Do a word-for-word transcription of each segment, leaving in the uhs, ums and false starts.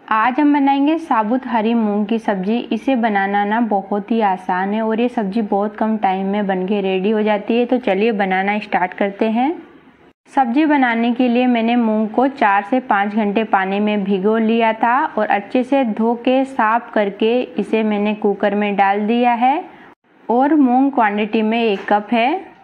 आज हम बनाएंगे साबुत हरी मूंग की सब्जी। इसे बनाना ना बहुत ही आसान है और ये सब्जी बहुत कम टाइम में बन के रेडी हो जाती है। तो चलिए बनाना स्टार्ट करते हैं। सब्जी बनाने के लिए मैंने मूंग को चार से पाँच घंटे पानी में भिगो लिया था और अच्छे से धो के साफ करके इसे मैंने कुकर में डाल दिया है। और मूंग क्वांटिटी में एक कप है।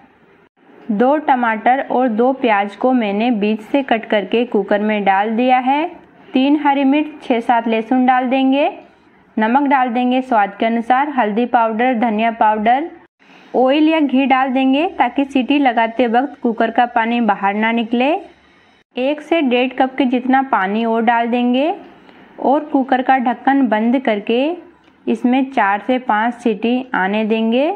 दो टमाटर और दो प्याज को मैंने बीच से कट करके कुकर में डाल दिया है। तीन हरी मिर्च, छः सात लहसुन डाल देंगे। नमक डाल देंगे स्वाद के अनुसार। हल्दी पाउडर, धनिया पाउडर, ऑयल या घी डाल देंगे ताकि सीटी लगाते वक्त कुकर का पानी बाहर ना निकले। एक से डेढ़ कप के जितना पानी और डाल देंगे और कुकर का ढक्कन बंद करके इसमें चार से पाँच सीटी आने देंगे।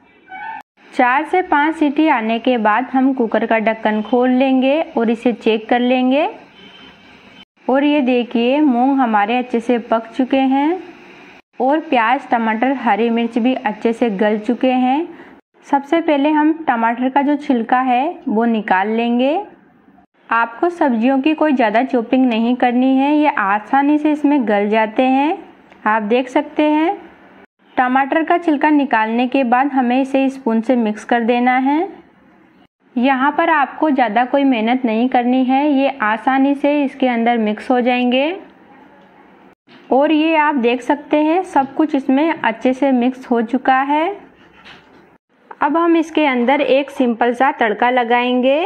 चार से पाँच सीटी आने के बाद हम कुकर का ढक्कन खोल लेंगे और इसे चेक कर लेंगे। और ये देखिए मूंग हमारे अच्छे से पक चुके हैं और प्याज, टमाटर, हरी मिर्च भी अच्छे से गल चुके हैं। सबसे पहले हम टमाटर का जो छिलका है वो निकाल लेंगे। आपको सब्जियों की कोई ज़्यादा चॉपिंग नहीं करनी है, ये आसानी से इसमें गल जाते हैं। आप देख सकते हैं। टमाटर का छिलका निकालने के बाद हमें इसे स्पून से मिक्स कर देना है। यहाँ पर आपको ज़्यादा कोई मेहनत नहीं करनी है, ये आसानी से इसके अंदर मिक्स हो जाएंगे। और ये आप देख सकते हैं सब कुछ इसमें अच्छे से मिक्स हो चुका है। अब हम इसके अंदर एक सिंपल सा तड़का लगाएंगे।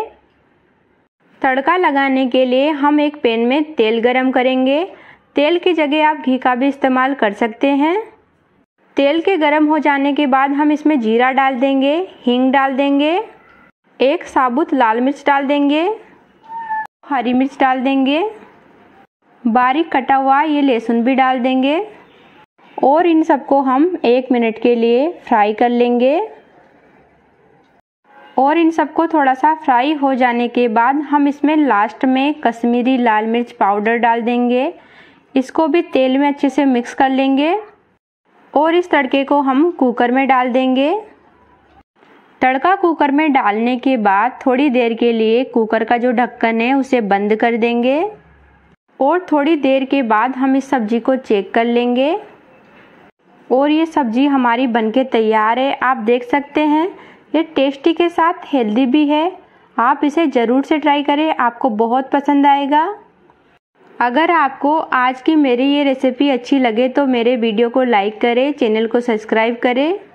तड़का लगाने के लिए हम एक पैन में तेल गरम करेंगे। तेल की जगह आप घी का भी इस्तेमाल कर सकते हैं। तेल के गरम हो जाने के बाद हम इसमें जीरा डाल देंगे, हींग डाल देंगे, एक साबुत लाल मिर्च डाल देंगे, हरी मिर्च डाल देंगे, बारीक कटा हुआ ये लहसुन भी डाल देंगे और इन सबको हम एक मिनट के लिए फ्राई कर लेंगे। और इन सबको थोड़ा सा फ्राई हो जाने के बाद हम इसमें लास्ट में कश्मीरी लाल मिर्च पाउडर डाल देंगे। इसको भी तेल में अच्छे से मिक्स कर लेंगे और इस तड़के को हम कुकर में डाल देंगे। तड़का कुकर में डालने के बाद थोड़ी देर के लिए कुकर का जो ढक्कन है उसे बंद कर देंगे और थोड़ी देर के बाद हम इस सब्जी को चेक कर लेंगे। और ये सब्जी हमारी बनके तैयार है। आप देख सकते हैं ये टेस्टी के साथ हेल्दी भी है। आप इसे ज़रूर से ट्राई करें, आपको बहुत पसंद आएगा। अगर आपको आज की मेरी ये रेसिपी अच्छी लगे तो मेरे वीडियो को लाइक करें, चैनल को सब्सक्राइब करें।